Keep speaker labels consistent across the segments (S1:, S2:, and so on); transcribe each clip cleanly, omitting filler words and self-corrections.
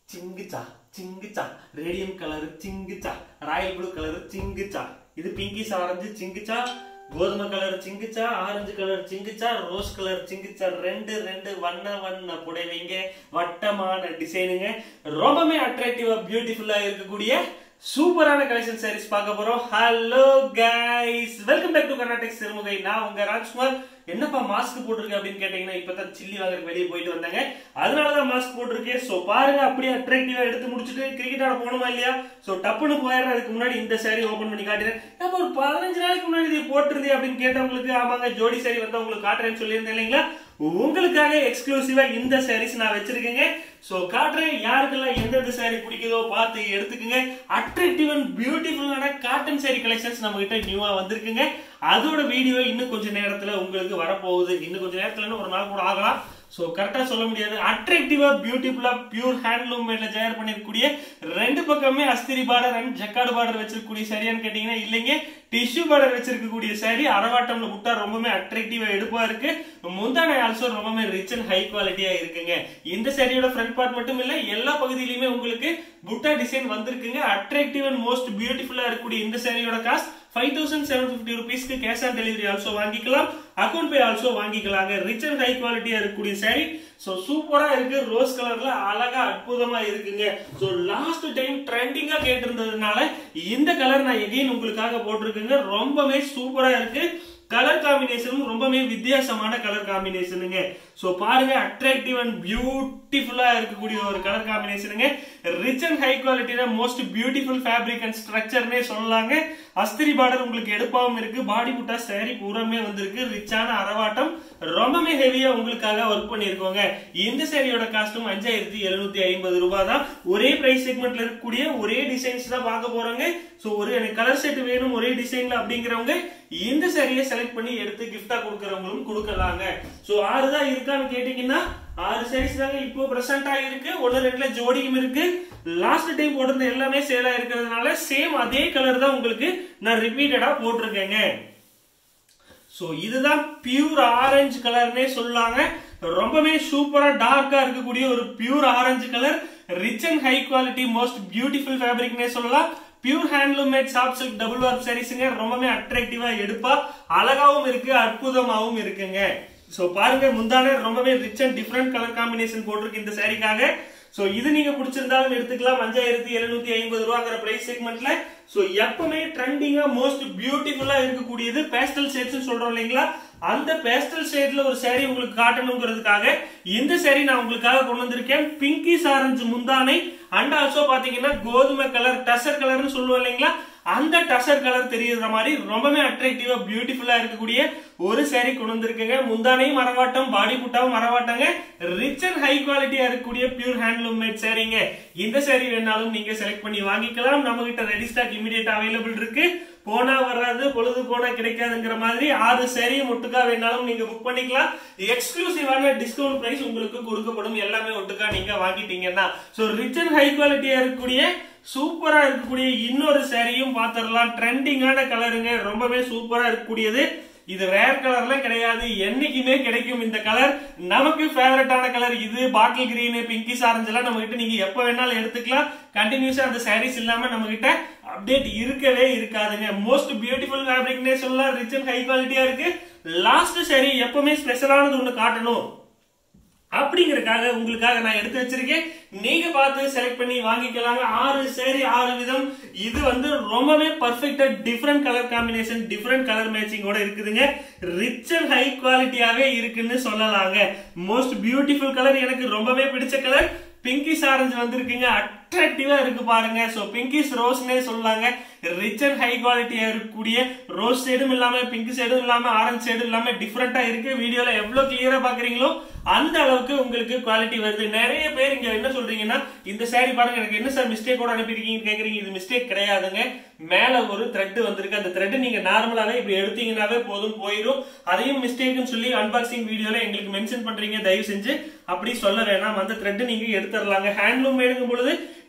S1: Chingicha, chingicha, radium color chingicha, royal blue color chingicha. This pinkish orange chingicha, golden color chingicha, orange color chingicha, rose color chingicha. ரெண்டு வண்ண புடவைங்க வட்டமான டிசைனுங்க ரொம்பவே அட்ராக்டிவா பியூட்டிஃபுல்லா இருக்கக்கூடிய சூப்பரான கலெக்ஷன் சாரீஸ் பார்க்க போறோம். Hello guys, welcome back to Karnataka Sirumugai. நான் உங்க ராஜ்குமார். என்னப்பா மாஸ்க் போட்டுருக்க அப்படின்னு கேட்டீங்கன்னா இப்பதான் சில்லி வாங்க வெளியே போயிட்டு வந்தாங்க, அதனாலதான் மாஸ்க் போட்டிருக்கேன். சோ பாருங்க, அப்படியே அட்ராக்டிவா எடுத்து முடிச்சுட்டு கிரிக்கெட் ஆட போகணுமா இல்லையா? சோ டப்புன்னு போயிடுறேன். அதுக்கு முன்னாடி இந்த சாரி ஓபன் பண்ணி காட்டுறேன். அப்ப ஒரு 15 நாளைக்கு முன்னாடி இது போட்டுருந்தே அப்படின்னு கேட்டவங்களுக்கு ஆமாங்க, ஜோடி சாரி வந்து உங்களுக்கு காட்டுறேன்னு சொல்லியிருந்தேன் இல்லைங்களா? உங்களுக்காக எக்ஸ்க்ளூசிவா இந்த சாரீஸ் நான் வச்சிருக்கேங்க. சோ காட்டுறேன். யாருக்கெல்லாம் எந்தெந்த சாரி பிடிக்குதோ பார்த்து எடுத்துக்கங்க. அட்ராக்டிவ் அண்ட் பியூட்டிஃபுல்லான காட்டன் சாரி கலெக்ஷன்ஸ் நம்ம கிட்ட நியூவா வந்திருக்குங்க. அதோட வீடியோ இன்னும் கொஞ்ச நேரத்துல உங்களுக்கு வரப்போகுது. இன்னும் கொஞ்ச நேரத்துல ஒரு நாள் கூட ஆகலாம். சோ கரெக்டா சொல்ல முடியாது. அட்ராக்டிவா பியூட்டிஃபுல்லா பியூர் ஹேண்ட்லூம் மேட்ல தயார் பண்ணிருக்கக்கூடிய ரெண்டு பக்கமே அஸ்திரி பார்டர் அண்ட் ஜக்கார்டு பார்டர் வச்சிருக்கக்கூடிய சரியான்னு கேட்டீங்கன்னா இல்லைங்க, டிஷ்யூ பார்டர் வச்சிருக்கக்கூடிய சாரி அரவாட்டம்ல முட்டா ரொம்பவே அட்ராக்டிவா எடுப்பா இருக்கு. முந்தானை ஆல்சோ ரொம்பவே ரிச் அண்ட் ஹை குவாலிட்டியா இருக்குங்க. இந்த சாரியோட ஃப்ரண்ட் பார்ட் மட்டும் இல்ல, எல்லா பகுதியிலுமே உங்களுக்கு புட்டா டிசைன் வந்திருக்குங்க. அட்ராக்டிவ் அண்ட் மோஸ்ட் பியூட்டிஃபுல்லா இருக்கக்கூடிய இந்த சாரியோட cost 5750 rupees cash on delivery also வாங்கிக்கலாம். அக்கவுண்ட் பே ஆல்சோ வாங்கிக்கலாங்க. ரிச் அண்ட் ஹை குவாலிட்டியா இருக்கக்கூடிய சாரி. சோ சூப்பரா இருக்கு. ரோஸ் கலர்ல அழகா அற்புதமா இருக்குங்க. சோ லாஸ்ட் டைம் ட்ரெண்டிங்கா கேட்டிருந்ததுனால இந்த கலர் நான் எகைன் உங்களுக்காக போட்டிருக்கேங்க. ரொம்பவே சூப்பரா இருக்கு. கலர் காம்பினேஷனும் ரொம்பவே வித்தியாசமான கலர் காம்பினேஷனுங்க. சோ பாருங்க, அட்ராக்டிவ் அண்ட் பியூட்டிஃபுல்லா இருக்கக்கூடிய ஒரு கலர் காம்பினேஷனுங்க. ரிச் அண்ட் ஹை குவாலிட்டியில மோஸ்ட் பியூட்டிஃபுல் ஃபேப்ரிக் அண்ட் ஸ்ட்ரக்சர்னே சொல்லலாங்க. அஸ்திரி பார்டர் உங்களுக்கு எடுப்பாவும் இருக்கு. பாடி புட்டா சாரி பூராமே வந்திருக்கு. ரிச்சான அரவாட்டம் ரொம்பவே ஹெவியா உங்களுக்காக ஒர்க் பண்ணிருக்கோங்க. இந்த சாரியோட காஸ்டும் 5750 ரூபாய் தான். ஒரே பிரைஸ் செக்மெண்ட்ல இருக்கக்கூடிய ஒரே டிசைன்ஸ் தான் பார்க்க போறோங்க. சோ ஒரு கலர் செட் வேணும் ஒரே டிசைன்ல அப்படிங்கிறவங்க இந்த சாரியை செலக்ட் பண்ணி எடுத்து கிஃப்டா கொடுக்கறவங்களும் கொடுக்கலாங்க. சோ 6 தான் இருக்கான்னு கேட்டீங்கன்னா 6 சாரீஸ் தாங்க இப்போ பிரசன்டா இருக்கு. 1-2ல ஜோடியும் இருக்கு. லாஸ்ட் டைம் போட்டிருந்த எல்லாமே சேலா இருக்கிறதுனால சேம் அதே கலர் தான் உங்களுக்கு நான் ரிப்பீட்டடா போட்டிருக்கேங்க. சோ இதுதான் பியூர் ஆரஞ்சு கலர்னே சொல்லாங்க. ரொம்பவே சூப்பரா டார்க்கா இருக்கக்கூடிய ஒரு pure orange colour. Rich and high quality most beautiful ஃபேப்ரிக்னே சொல்லலாம். Pure handloom made soft silk double warp சாரீஸ்ங்க. ரொம்பவே அட்ராக்டிவா எடுப்பா அழகாவும் இருக்கு, அற்புதமாவும் இருக்குங்க. சோ பாருங்க, முந்தான ரொம்பவே rich and different colour combination போட்டிருக்கு இந்த சாரிக்காக. சோ இது நீங்க பிடிச்சிருந்தாலும் எடுத்துக்கலாம். 5750 ரூபாங்கிற பிரைஸ் செக்மெண்ட்ல. சோ எப்பவுமே ட்ரெண்டிங்கா மோஸ்ட் பியூட்டிஃபுல்லா இருக்கக்கூடியது பேஸ்டல் ஷேட்ஸ் சொல்றோம் இல்லைங்களா? அந்த பேஸ்டல் ஷேட்ல ஒரு சாரி உங்களுக்கு காட்டணுங்கிறதுக்காக இந்த சாரி நான் உங்களுக்காக கொண்டு வந்திருக்கேன். பிங்கிஷ் ஆரஞ்சு முந்தானை அண்ட் ஆல்சோ பாத்தீங்கன்னா கோதுமை கலர் டசர் கலர்னு சொல்லுவோம் இல்லைங்களா? அந்த டசர் கலர் தெரியுற மாதிரி ரொம்பவே அட்ராக்டிவா பியூட்டிஃபுல்லா இருக்கக்கூடிய ஒரு சாரி கொண்டு வந்திருக்கேங்க. முந்தானையும் மரவாட்டம், பாடி புட்டாவும் மரவாட்டங்க. ரிச் அண்ட் ஹை குவாலிட்டியா இருக்கக்கூடிய பியூர் ஹேண்ட்லூம் மேட் சாரிங்க. இந்த சாரி வேணாலும் நீங்க செலக்ட் பண்ணி வாங்கிக்கலாம். நம்ம கிட்ட ரெடி ஸ்டாக் இமிடியேட் அவைலபிள் இருக்கு. போனா வராது, பொழுது போனா கிடைக்காதுங்கிற மாதிரி 6 சாரியும் ஒட்டுக்கா வேணாலும் நீங்க புக் பண்ணிக்கலாம். எக்ஸ்க்ளூசிவான டிஸ்கவுண்ட் பிரைஸ் உங்களுக்கு கொடுக்கப்படும். எல்லாமே ஒட்டுக்கா நீங்க வாங்கிட்டீங்கன்னா. சோ ரிச் அண்ட் ஹை குவாலிட்டியா இருக்கக்கூடிய சூப்பரா இருக்கக்கூடிய இன்னொரு சாரியும் பாத்திரலாம். ட்ரெண்டிங்கான கலருங்க. ரொம்பவே சூப்பரா இருக்கக்கூடியது. இது ரேர் கலர்ல கிடையாது, என்னைக்குமே கிடைக்கும் இந்த கலர். நமக்கு ஃபேவரட்டான கலர் இது. பாட்டில் கிரீன், பிங்கிஷ் ஆரஞ்சு எல்லாம் நம்ம கிட்ட நீங்க எப்ப வேணாலும் எடுத்துக்கலாம். கண்டினியூஸா அந்த சாரீஸ் இல்லாம நம்ம கிட்ட அப்டேட் இருக்கவே இருக்காதுங்க. மோஸ்ட் பியூட்டிஃபுல் ஃபேப்ரிக்னே சொல்லலாம். ரிச் அண்ட் ஹை குவாலிட்டியா இருக்கு. லாஸ்ட் சாரி எப்பவுமே ஸ்பெஷலானது ஒண்ணு காட்டணும் அப்படிங்கறதுக்காக உங்களுக்காக நான் எடுத்து வச்சிருக்கேன். நீங்க பார்த்து செலக்ட் பண்ணி வாங்கிக்கலாங்க. 6 சாரி 6 விதம். இது வந்து ரொம்பவே பர்ஃபெக்ட்டா different colour combination, different colour மேட்சிங்கோட இருக்குதுங்க. ரிச் அண்ட் ஹை குவாலிட்டியாவே இருக்குன்னு சொல்லலாங்க. மோஸ்ட் பியூட்டிஃபுல் கலர், எனக்கு ரொம்பவே பிடிச்ச கலர் பிங்கிஷ் ஆரஞ்சு வந்திருக்குங்க. அட்ராக்டிவா இருக்கு பாருங்க. சோ பிங்கிஷ் ரோஸ்னே சொல்லலாங்க. ரிச் அண்ட் ஹை குவாலிட்டியா இருக்கக்கூடிய ரோஸ் சைடும் இல்லாம, பிங்க் சைடும் இல்லாம, ஆரஞ்சு சைடும் இல்லாம டிஃபரெண்டா இருக்கு. வீடியோல எவ்வளவு கிளியரா பாக்குறீங்களோ அந்த அளவுக்கு உங்களுக்கு குவாலிட்டி வருது. நிறைய பேர் இங்க என்ன சொல்றீங்கன்னா, இந்த சாரி பாருங்க எனக்கு என்ன சார் மிஸ்டேக்கோட அனுப்பிருக்கீங்க கேக்குறீங்க. இது மிஸ்டேக் கிடையாதுங்க. மேல ஒரு த்ரெட் வந்திருக்கு. அந்த த்ரெட் நீங்க நார்மலாவே இப்படி எடுத்தீங்கன்னாவே போதும், போயிடும். அதையும் மிஸ்டேக்னு சொல்லி அன்பாக்சிங் வீடியோல எங்களுக்கு மென்ஷன் பண்றீங்க. தயவு செஞ்சு அப்படி சொல்ல வேணாம். அந்த த்ரெட் நீங்க எடுத்துடலாங்க. ஹேண்ட்லூம் எடுக்கும் பொழுது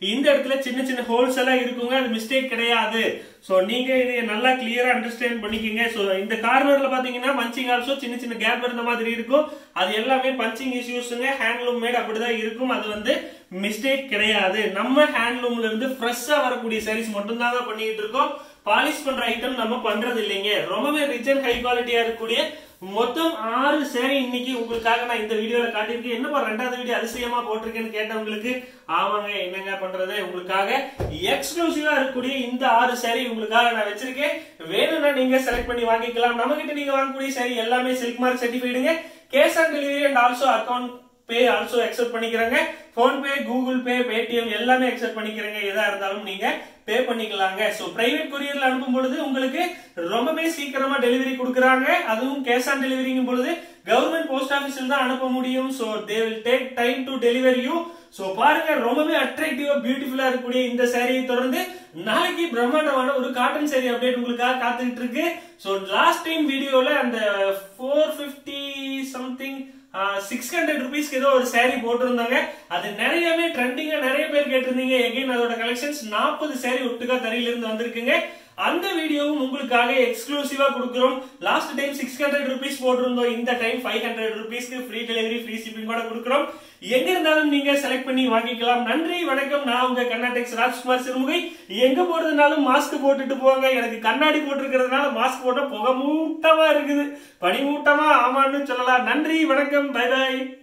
S1: இந்த இடத்துல சின்ன சின்ன ஹோல்ஸ் எல்லாம் இருக்குங்க, அது மிஸ்டேக் கிடையாது. சோ நீங்க இதை நல்லா கிளியரா அண்டர்ஸ்டாண்ட் பண்ணிக்கங்க. சோ இந்த கார்னர்ல பாத்தீங்கன்னா பஞ்சிங் ஆல்சோ சின்ன சின்ன கேப் இருந்த மாதிரி இருக்கும். அது எல்லாமே பஞ்சிங் இஷ்யூஸ்ங்க, ஹேண்ட்லூம் மேட் அப்படிதான் இருக்கும். அது வந்து மிஸ்டேக் கிடையாது. நம்ம ஹேண்ட்லூம்ல இருந்து ஃப்ரெஷ்ஷா வரக்கூடிய சாரீஸ் மட்டும் தான் பண்ணிட்டு இருக்கோம். பாலிஷ் பண்ற ஐட்டம் நம்ம பண்றது இல்லைங்க. ரொம்பவே ரிச் அண்ட் ஹை குவாலிட்டியா இருக்கக்கூடிய மொத்தம் 6 சேரீ இன்னைக்கு உங்களுக்காக நான் இந்த வீடியோல காட்டியிருக்கேன். என்னப்பா 2வது வீடியோ அதிசயமா போட்டிருக்கேன்னு கேட்டவங்களுக்கு, ஆமாங்க என்னங்க பண்றது, உங்களுக்காக எக்ஸ்க்ளூசிவா இருக்கக்கூடிய இந்த 6 சேரீ உங்களுக்காக நான் வச்சிருக்கேன். வேணும்னா நீங்க செலக்ட் பண்ணி வாங்கிக்கலாம். நம்ம கிட்ட நீங்க வாங்கக்கூடிய சேரீ எல்லாமே சில்க் மார்க் சர்டிஃபைடுங்க. Cash on delivery and also account pay also accept பண்ணிக்கிறாங்க. PhonePe, Google Pay, Paytm எல்லாமே அக்செப்ட் பண்ணிக்கிறாங்க. எதா இருந்தாலும் நீங்க பே பண்ணிக்கலாங்க. சோ பிரைவேட் கொரியர்ல அனுப்பும் பொழுது உங்களுக்கு ரொம்பவே சீக்கிரமா டெலிவரி கொடுக்கறாங்க. அதுவும் கேஷ் ஆன் டெலிவரிங்கும் பொழுது கவர்மெண்ட் போஸ்ட் ஆபீஸ்ல தான் அனுப்ப முடியும். So they will take time to deliver you. So பாருங்க, ரொம்பவே அட்ராக்டிவா பியூட்டிஃபுல்லா இருக்கக்கூடிய இந்த சாரியை தொடர்ந்து நாளைக்கு பிரம்மாண்டமான ஒரு காட்டன் சாரி அப்டேட் உங்களுக்காக காத்துக்கிட்டு இருக்கு. சோ லாஸ்ட் டைம் வீடியோல அந்த 450 சம்திங் 600 rupeesக்கு ஏதோ ஒரு சாரி போட்டிருந்தாங்க. அது நிறையவே ட்ரெண்டிங்கா நிறைய பேர் கேட்டிருந்தீங்க. எகைன் அதோட கலெக்ஷன்ஸ் 40 சாரி ஒட்டுக்கா தரையில இருந்து வந்திருக்குங்க. அந்த வீடியோவும் உங்களுக்காக எக்ஸ்க்ளூசிவா கொடுக்கிறோம். லாஸ்ட் டைம் 600 rupees போட்டிருந்தோம். இந்த டைம் 500 rupeesக்கு ஃப்ரீ டெலிவரி, ஃப்ரீ ஷிப்பிங் கூட கொடுக்கிறோம். எங்க இருந்தாலும் நீங்க செலக்ட் பண்ணி வாங்கிக்கலாம். நன்றி, வணக்கம். நான் உங்க கர்நாடெக்ஸ் ராஜ்குமார் சிறுமுகை. எங்க போறதுனாலும் மாஸ்க் போட்டுட்டு போங்க. எனக்கு கண்ணாடி போட்டிருக்கிறதுனால மாஸ்க் போட்ட புகை மூட்டமா இருக்குது, பனி மூட்டமா ஆமான்னு சொல்லலாம். நன்றி, வணக்கம், பை பாய்.